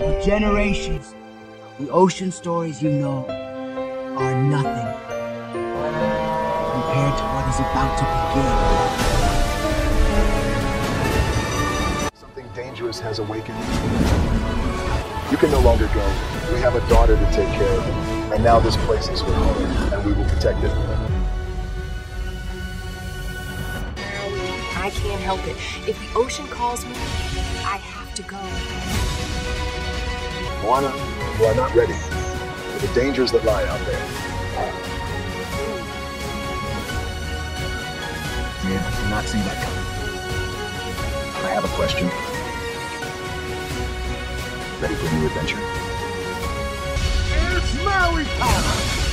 For generations, the ocean stories you know are nothing compared to what is about to begin. Something dangerous has awakened. You can no longer go. We have a daughter to take care of, and now this place is her home, and we will protect it. I can't help it. If the ocean calls me, I have to go. MOANA, you are not ready for the dangers that lie out there. Yeah, I did not see that coming. I have a question. Ready for a new adventure? It's Maui time!